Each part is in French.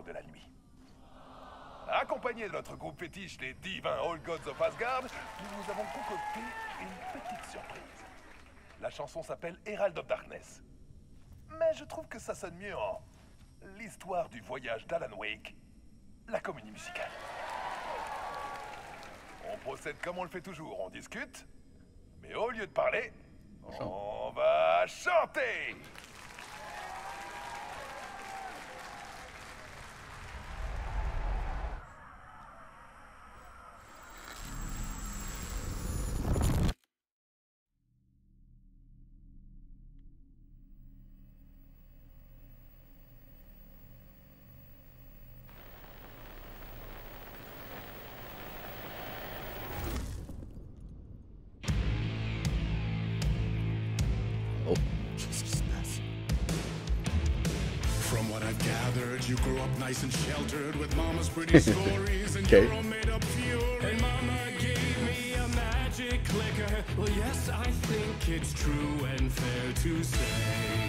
de la nuit. Accompagné de notre groupe fétiche, les divins All Gods of Asgard, nous vous avons concocté une petite surprise. La chanson s'appelle Herald of Darkness. Mais je trouve que ça sonne mieux en l'histoire du voyage d'Alan Wake, la comédie musicale. On procède comme on le fait toujours, on discute, mais au lieu de parler, on va chanter. From what I've gathered, you grew up nice and sheltered with mama's pretty stories and your own made-up fury. And mama gave me a magic clicker. Well, yes, I think it's true and fair to say.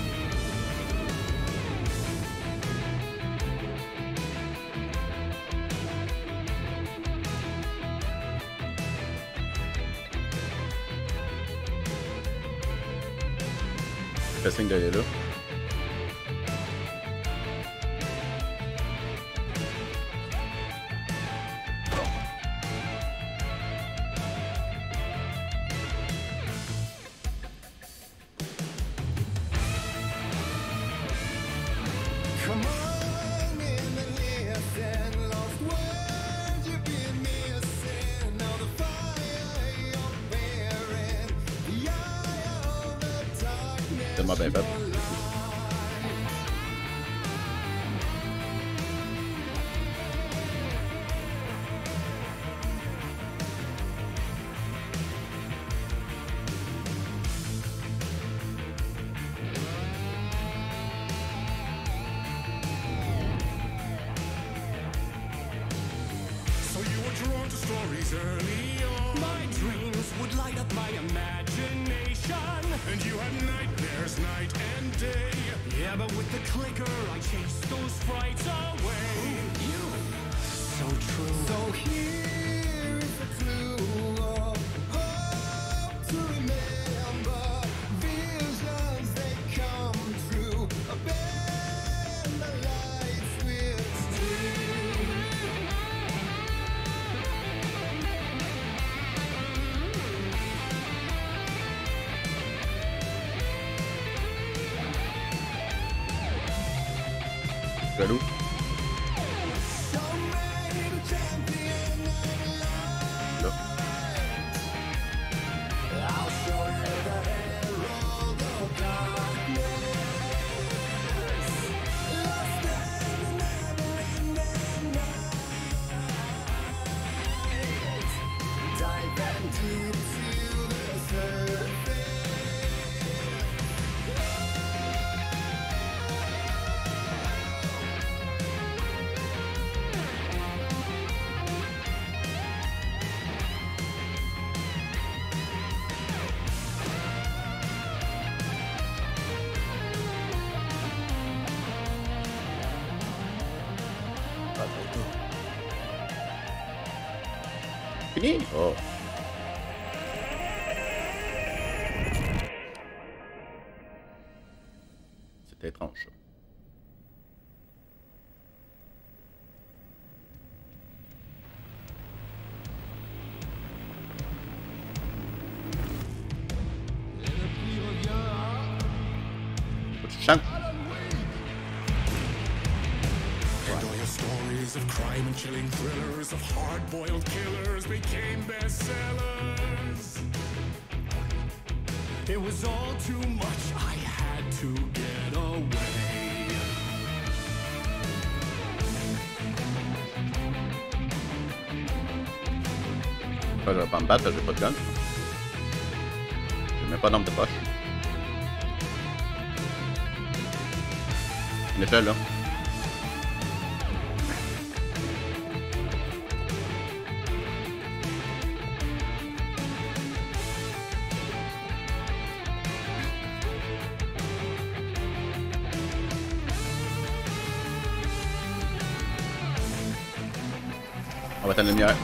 Fais signe d'aller là. Come on in and listen, lost words you've been missing. Now the fire you're bearing, the eye of the darkness. Tellement bien fait. So you were drawn to stories early on. My dreams would light up my imagination. And you had nightmares night and day. Yeah, but with the clicker I chased those frights away. You, so true. So here is the clue of hope to remember. Visions they come true. Bend the lights with steel. Jaloux. Là. Fini? Oh. C'est étrange, ça. Faut que tu chantes. And all your stories of crime and chilling thrillers of hard-boiled killers became bestsellers. It was all too much, I had to get away. Je vais pas me battre, j'ai pas de gun. J'ai même pas d'arme de poche. Une échelle là. On va éteindre la lumière.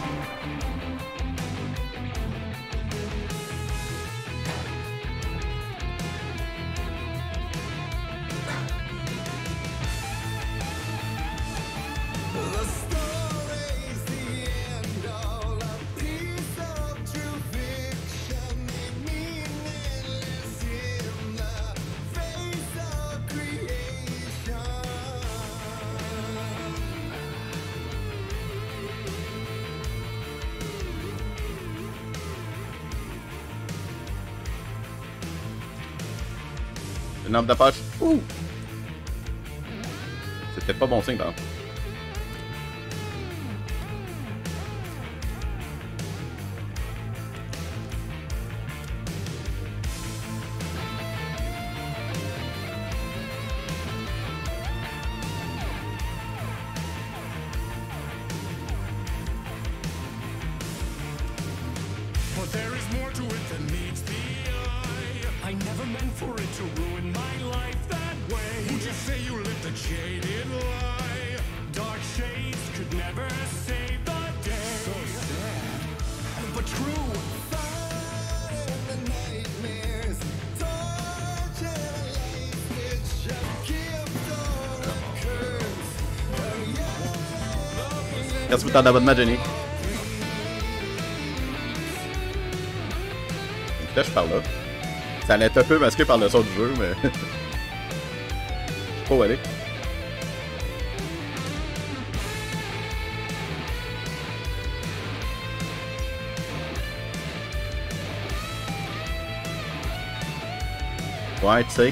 Une lampe de poche. Ouh! C'est peut-être pas bon signe, par exemple. But there is more to it than meets the eye. I never meant for it to ruin my life that way. Would you say you lived a jaded lie? Dark shades could never save the day. So sad, but true. Merci pour ton abonnement, Jenny. Une flèche par là. Ça allait être un peu masqué par le son du jeu, mais... Je sais pas où aller. Ouais, tu sais.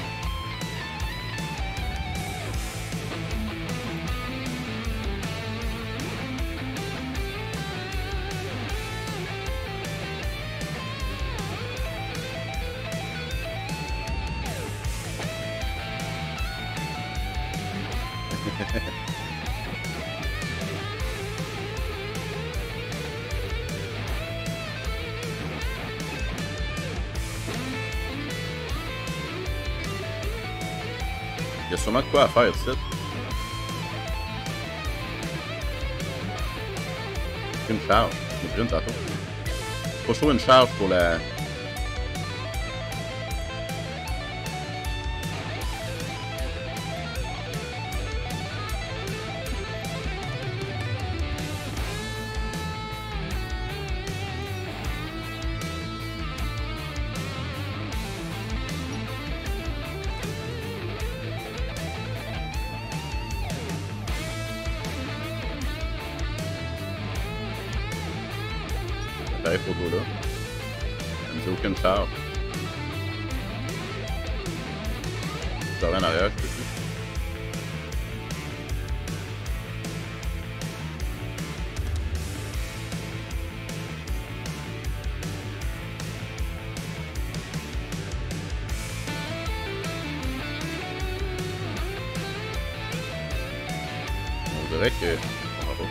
Il y a sûrement de quoi à faire ici. Une charge. J'ai pris une tantôt. Faut que je trouve une charge pour la... L'appareil photo là. Ça me dit aucune charge. Je reviens en arrière, je peux plus. On dirait que... On va pas.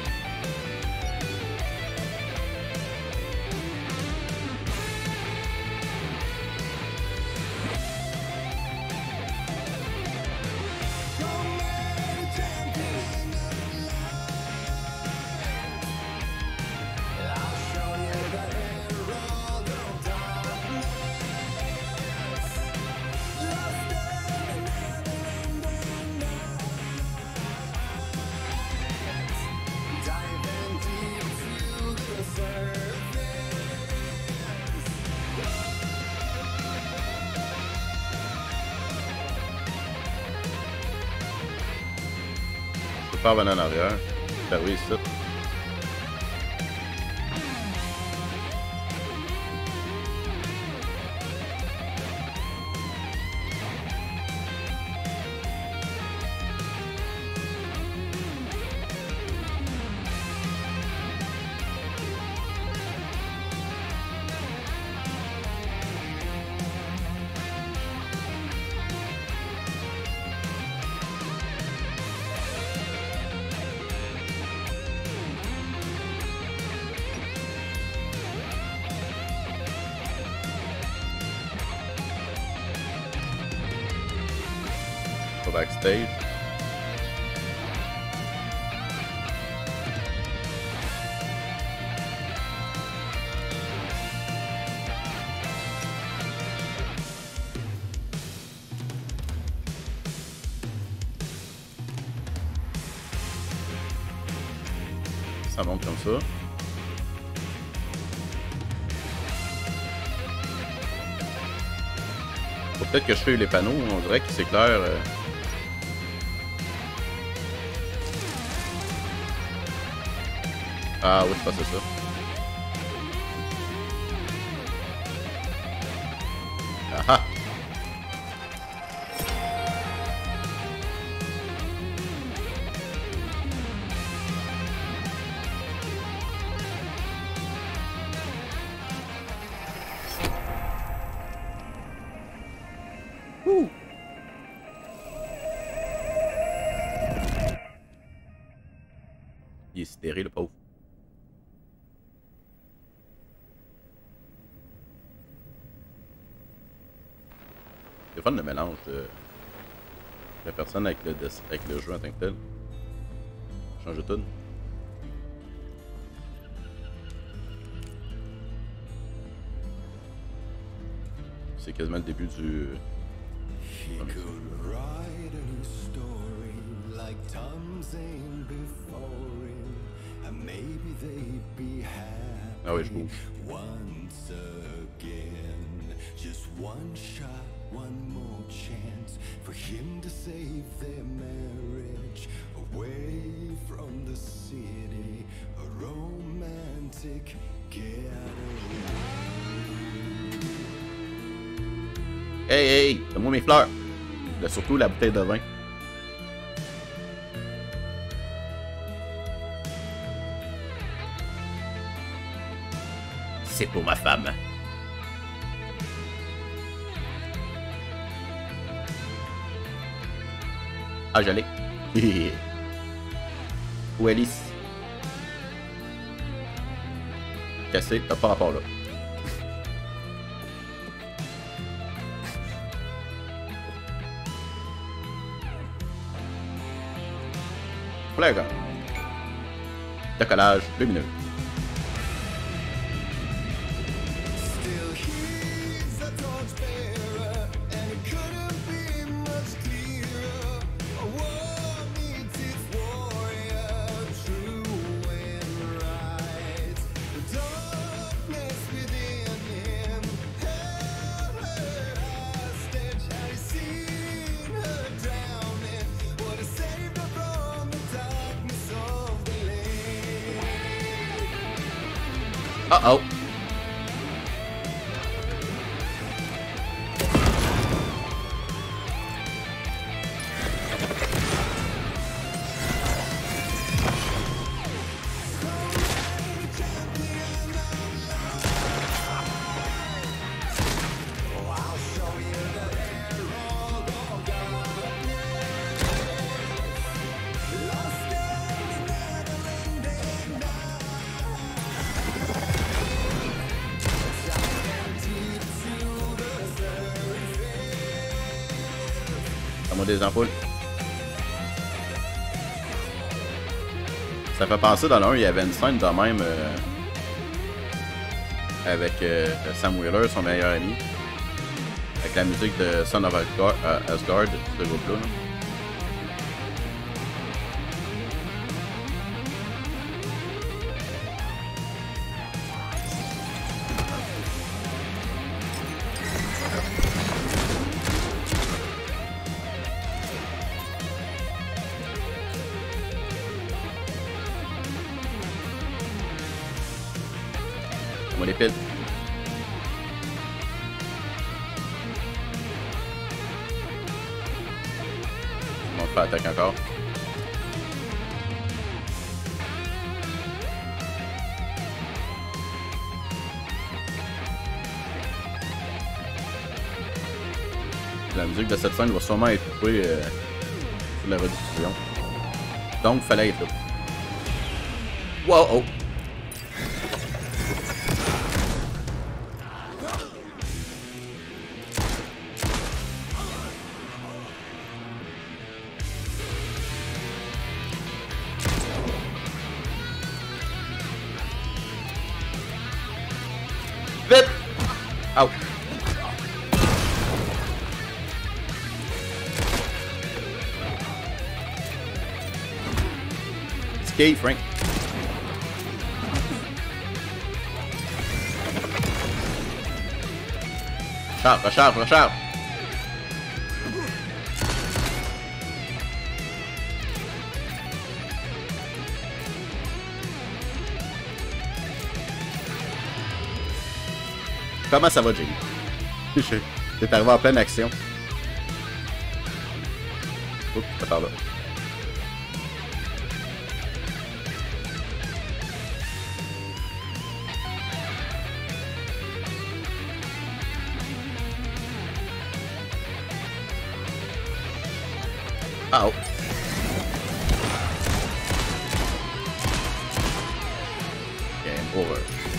Je peux pas revenir en arrière. Ben oui, c'est ça. Backstage. Ça monte comme ça. Faut peut-être que je fais les panneaux, on dirait qu'ils s'éclairent. Ah oui, c'est pas ça. Ah ah! Il est sidéré, le pauvre. C'est fun le mélange de la personne avec le jeu en tant que tel. Change de tune. C'est quasiment le début du... He could write a new story like Tom Zane before him, and maybe they'd be happy Ah oui, je bouge. once again. Just one shot, one more chance for him to save their marriage away from the city, a romantic getaway. Hey, hey, donne-moi mes fleurs. Là, surtout la bouteille de vin. C'est pour ma femme. Ah, j'allais. Où Alice? Cassé, t'as pas rapport là. Flare. Décollage lumineux. Still he's a torchbearer, and it couldn't be much clearer. A war meets its warrior, true and right. The darkness within him held her hostage. Had he seen her drowning, would have saved her from the darkness of the lake. Uh-oh. Des ampoules. Ça fait penser dans l'un, il y avait une scène de même avec Sam Wheeler, son meilleur ami, avec la musique de Son of Asgard, ce groupe-là. On les pète. On fait attaque encore. La musique de cette scène va sûrement être coupée sur la rediffusion. Donc, il fallait être là. Wow! Oh. Vite! Au! Escape, Frank. Recharge, recharge, recharge! Comment ça va, Jimmy? T'es arrivé en pleine action. Oups, pas par là. Ah oh. Game over.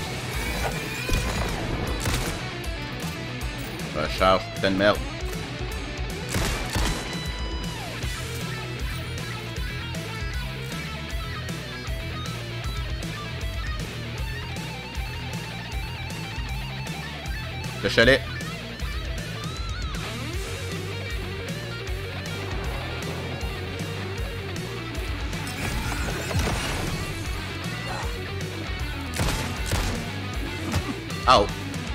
Recharge, putain de merde. Le chalet. Ow.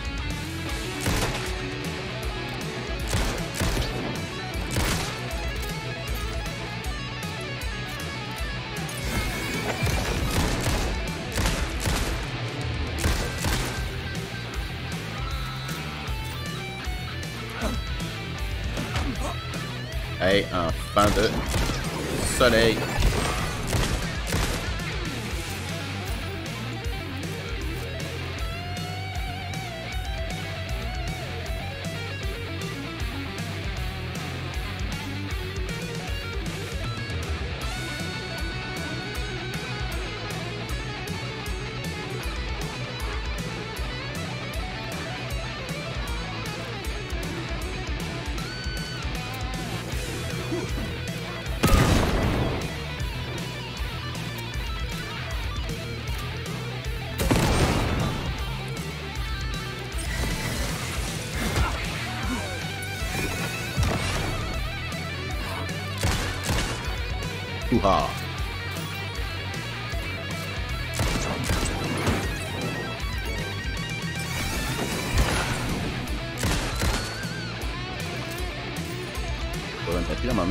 Hey, enfant de soleil. Hoo-ha. Pas un papier à ma main.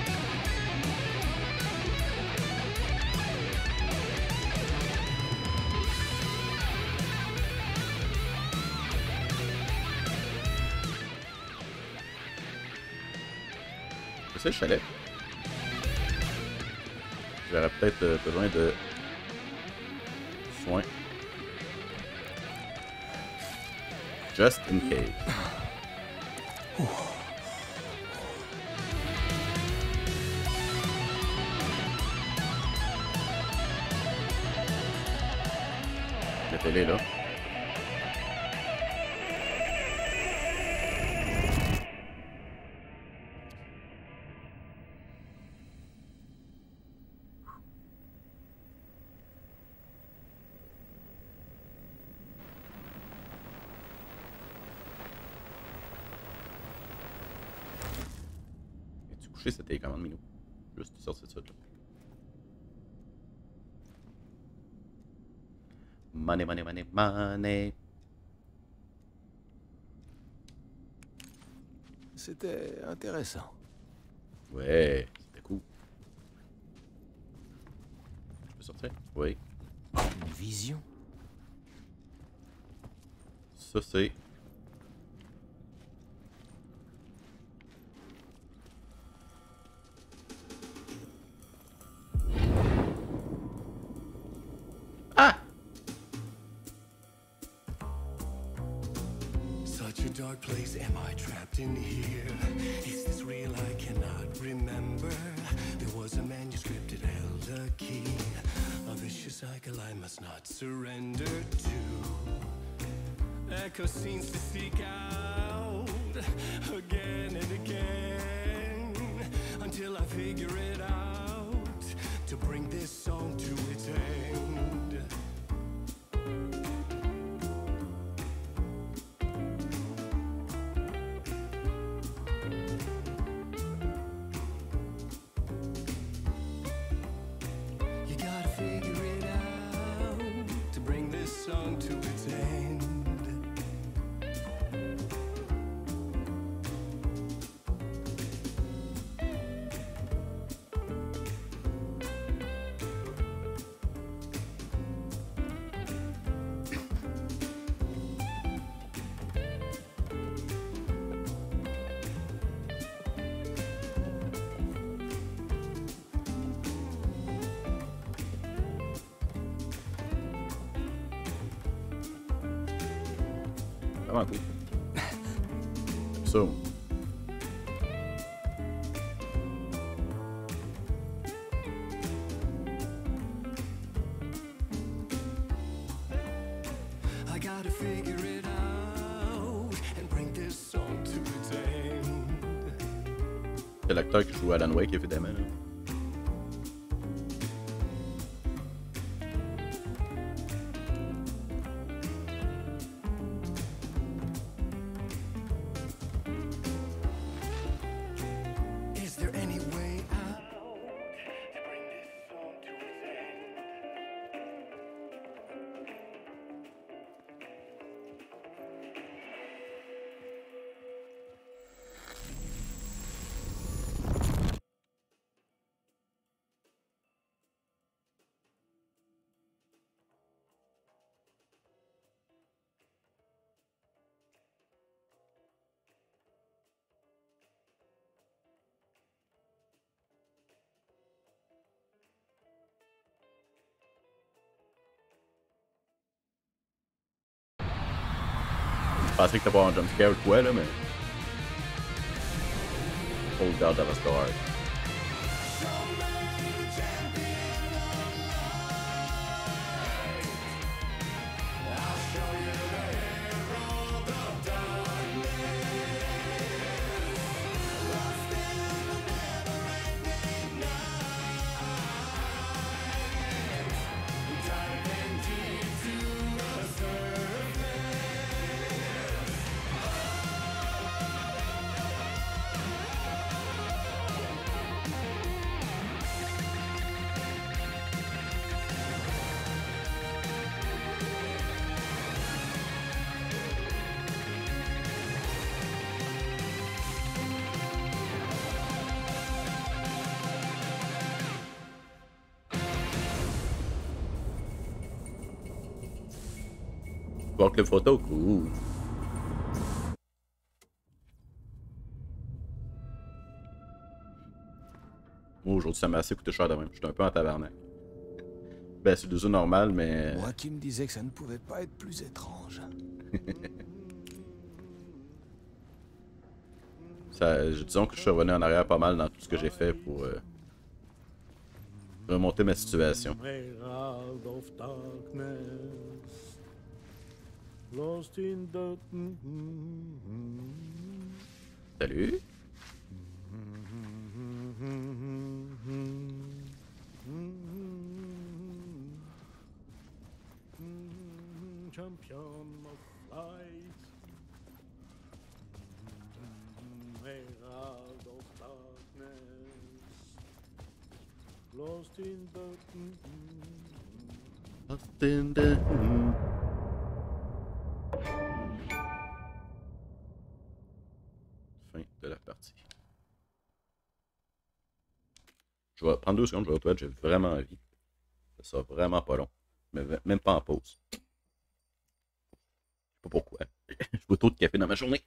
C'est le chalet. J'aurais peut-être besoin de soins. Just in case. La télé là. Cette télécommande, Minou. Juste sortir de ça, là. Money, money, money, money. C'était intéressant. Ouais, c'était cool. Je peux sortir? Oui. Une vision? Ça, c'est... Ah! Such a dark place, am I trapped in here? Is this real? I cannot remember. There was a manuscript, it held a key. A vicious cycle I must not surrender to. Echo scenes to seek out again and again until I figure it out to bring this song to its end. You gotta figure it out to bring this song to its end. vraiment cool. C'est ça. I gotta figure it out and bring this song to its end. C'est l'acteur qui joue Alan Wake, évidemment. Là. Is there any way out to bring this song to its end? Je pensais que t'as pas un jumpscare ou quoi, là, mais. Oh god, that was dark. Voir que les photos, cool. Moi, aujourd'hui, ça m'a assez coûté cher de même. J'étais un peu en tabarnak. Ben, c'est deux œufs normales, mais. Moi qui me disais que ça ne pouvait pas être plus étrange. Disons que je suis revenu en arrière pas mal dans tout ce que j'ai fait pour remonter ma situation. Salut. Champion of light, herald of darkness, lost in the Fin de la partie. Je vais prendre 2 secondes, je vais aux toilettes, j'ai vraiment envie. Ça sera vraiment pas long. Mais même pas en pause. Je sais pas pourquoi. Je bois trop de café dans ma journée.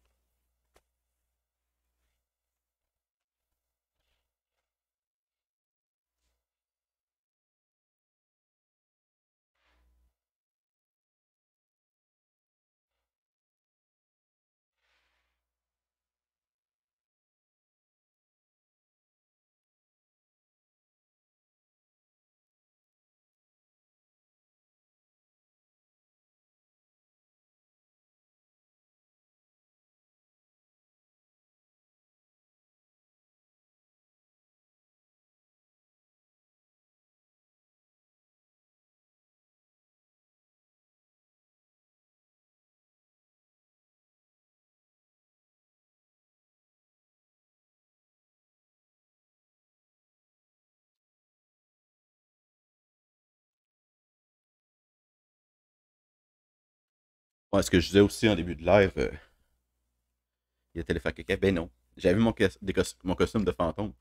Ouais, ce que je disais aussi en début de live, il était les faire caca. Ben non. J'avais vu mon costume de fantôme.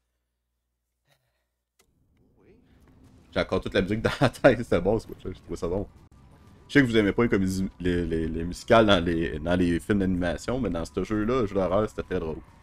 J'ai encore toute la musique dans la tête, c'est bon, je trouve ça bon. Je sais que vous aimez pas les musicales dans les films d'animation, mais dans ce jeu-là, le jeu d'horreur, c'était très drôle.